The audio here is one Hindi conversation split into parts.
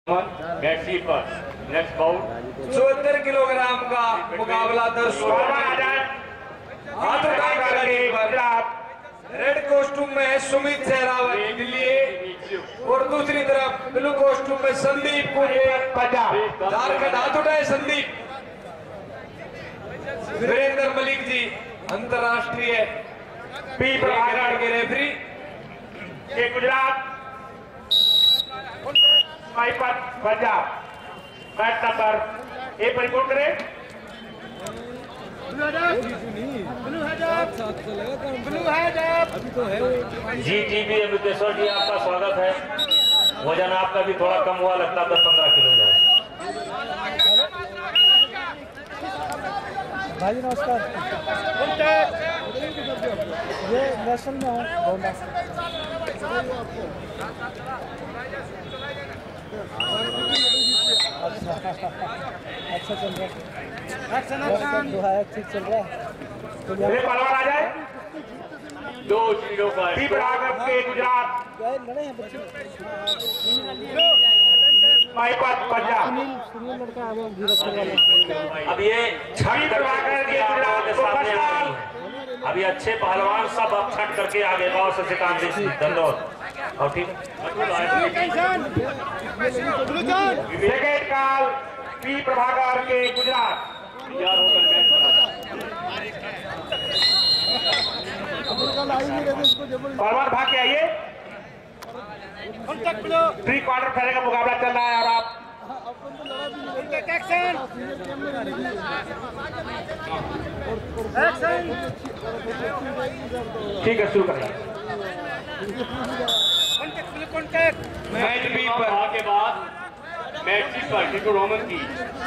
गैसी पर नेक्स्ट बाउट 74 किलोग्राम का मुकाबला दर्शकों हाथ उठा करके रेड कॉस्ट्यूम में है सुमित सहरावत दिल्ली और दूसरी तरफ ब्लू कॉस्ट्यूम में संदीप कुमार पंजाब झारखंड। हाथ उठाए संदीप। वीरेंद्र मलिक जी अंतरराष्ट्रीय पी प्रभाकर के रेफरी के Gujarat Punjab match number A पर रिपोर्ट करें। जी टीवी अमृतेश्वर जी आपका स्वागत है। वजन आपका भी थोड़ा कम हुआ लगता है, 10-15 किलो है भाई नमस्कार। ये नेशनल में हूँ। अच्छा चल रहा है, ठीक चल रहा है। पलवान आ जाए 2-0 का के गुजरात लड़े हैं बच्चे। पंजाब सुनील लड़का आ गया। अब ये छठ प्रभाकर के गुजरात के सामने आ रही है। अभी अच्छे पहलवान सब अब छठ करके आगे गाँव से सिकान दंडोत और ठीक सेकेंड काल पी प्रभाकर के गुजरात तैयार होकर पहलवान भाग के आइए। 3 क्वार्टर फाइनल का मुकाबला चल रहा है और आप ठीक है शुरू करें। मैच बी पर के बाद मैच सी पर टिटू रोमन की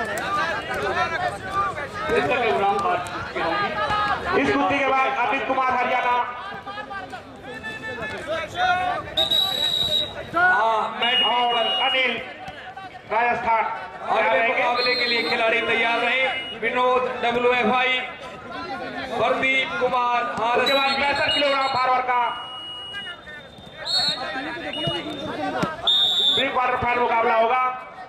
इस कुश्ती के बाद अमित कुमार हरियाणा मैच और अनिल राजस्थान अगले मुकाबले के लिए खिलाड़ी तैयार रहे। विनोद WFI प्रदीप कुमार। उसके बाद 65 किलोग्राम फारवर्ड का प्री क्वार्टर फाइनल मुकाबला होगा।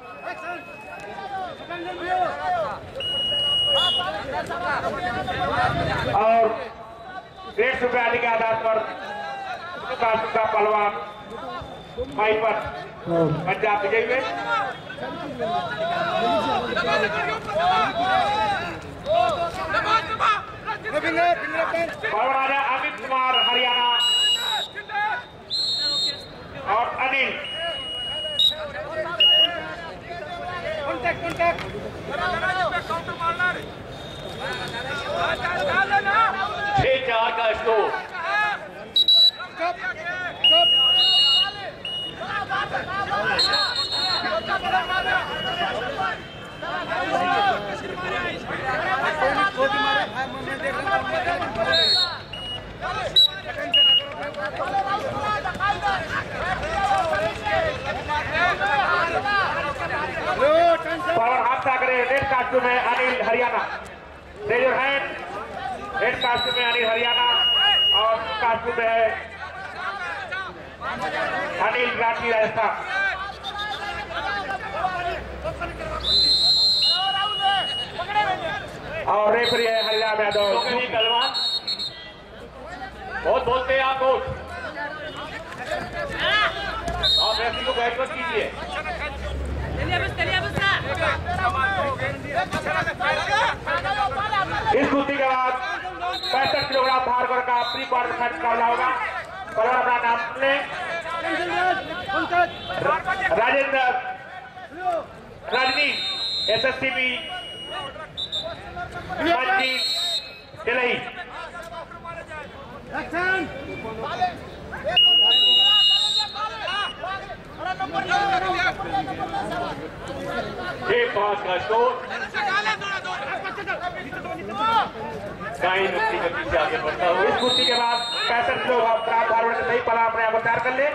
और 150 रुपये आदि के आधार पर का पहलवान माइपर पंजाब विजयी में पहलवान अमित कुमार हरियाणा और अनिल 6-4 का स्कोर। पावर हाथ सागरे रेड कास्ट्यूम में Anil Haryana raise your hand. Red costume में अनिल हरियाणा और कास्ट्यूम में है अनिल राठी राजस्थान। और रेफरी है हरियाणा यादव। पहलवान बहुत बोलते हैं आप कोच, आप रेफरी को बैठ कर कीजिए। इस कुश्ती के बाद 65 किलोग्राम भार का प्री क्वार्टर फाइनल मुकाबला होगा। पहलवान अपना नाम ले। राजेंद्र रजनी SSCB दिल्ली। एक 5 का स्कोर। गति से आगे बढ़ता हुआ इस कुश्ती के बाद 65 किलोग्राम से नहीं पला अपने आप तैयार कर ले।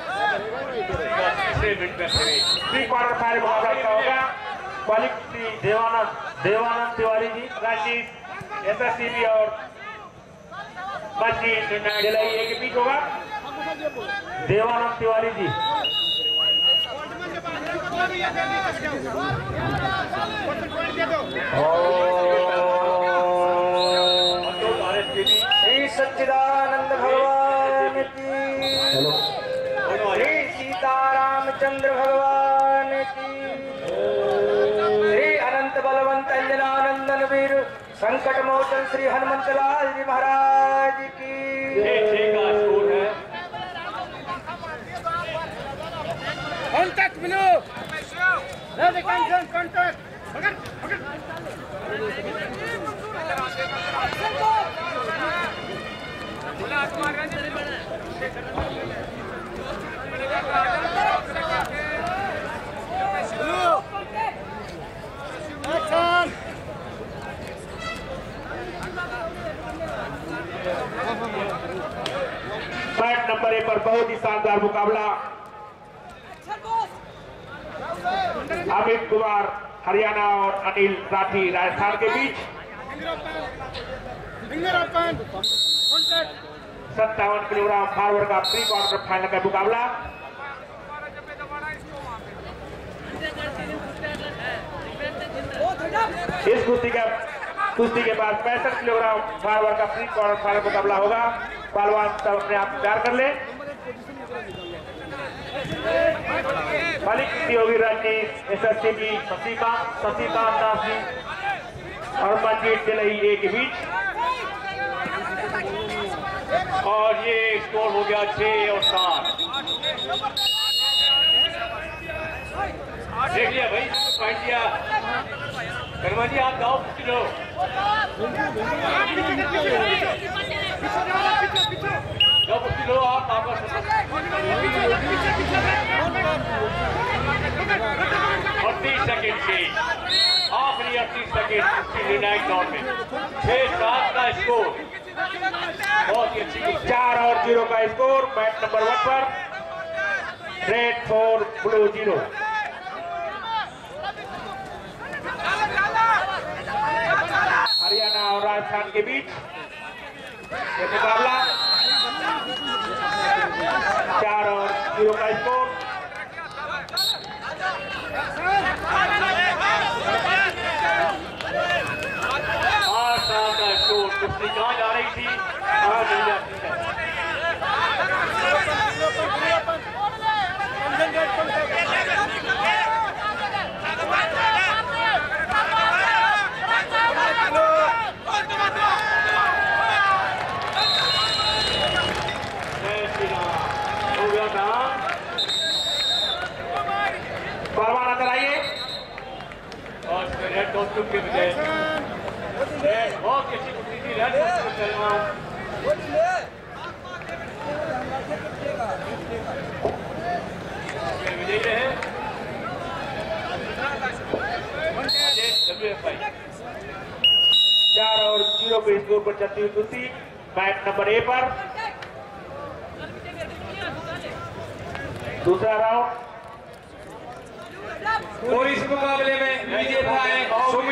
प्री क्वार्टर फाइनल मुकाबला होगा। क्वालिटी देवानंद तिवारी जी राजनीत SSCB और बातचीत दिल्ली के बीच होगा। देवानंद तिवारी जी श्री सच्चिदानंद भगवान की, श्री सीतारामचंद्र भगवान की, श्री अनंत बलवंत अंजनानंदन वीर संकट मोचन श्री हनुमंत लाल जी महाराज की। Contact below. There they come, contact. Action. बैट नंबर 1 पर बहुत ही शानदार मुकाबला अमित कुमार हरियाणा और अनिल राठी राजस्थान के बीच। 57 किलोग्राम फॉरवर्ड का प्री क्वार्टर फाइनल का मुकाबला। इस कुश्ती के बाद 65 किलोग्राम फॉरवर्ड का प्री क्वार्टर फाइनल मुकाबला होगा। पहलवान सब अपने आप तैयार कर ले। मालिक की होगी रणनीति एसएससी की शशिकांत दास जी और मनजीत दिलही के बीच। और ये स्कोर हो गया 6 और 7। देख लिया भाई, पॉइंट दिया। कर्मा जी आप जाओ किलो आप वापस 38 सेकेंड से आखिरी 38 सेकेंड निर्णायक दौर में 6-7 का स्कोर। बहुत ही अच्छी 4 और 0 का स्कोर मैच नंबर 1 पर। Red 4 blue 0। हरियाणा और राजस्थान के बीच ये मुकाबला 4 और 0 का स्कोर। का स्कोर कुश्ती कहाँ जा रही थी, कहाँ नहीं जाती है। पहलवान अंदर आइए। और रेड कॉस्ट्यूम के बजाय बहुत अच्छी कुश्ती थी। रेड विजयी रहे 4 और 0 के स्कोर पर चलती हुई कुश्ती मैच नंबर 1 पर। दूसरा राउंड और इस मुकाबले में विजेता है